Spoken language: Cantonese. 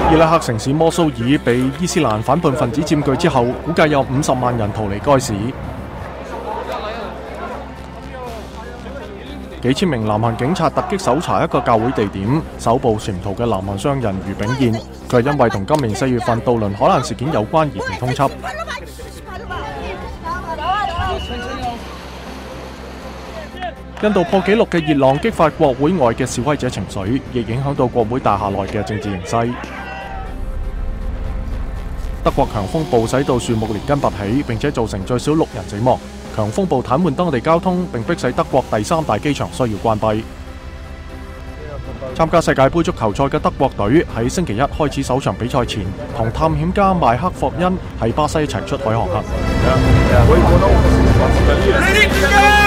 伊拉克城市摩蘇爾被伊斯蘭反叛分子佔據之後，估計有50萬人逃離該市。幾千名南韓警察突擊搜查一個教會地點，搜捕潛逃嘅南韓商人俞炳彥，佢係因為同今年4月份渡輪海難事件有關而被通緝。印度破紀錄嘅熱浪激發國會外嘅示威者情緒，亦影響到國會大廈內嘅政治形勢。德國強風暴使到樹木連根拔起，並且造成最少6人死亡。強風暴癱瘓當地交通，並迫使德國第3大機場需要關閉。參加世界盃足球賽嘅德國隊喺星期一開始首場比賽前，同探險家邁克霍恩喺巴西一齊出海航行。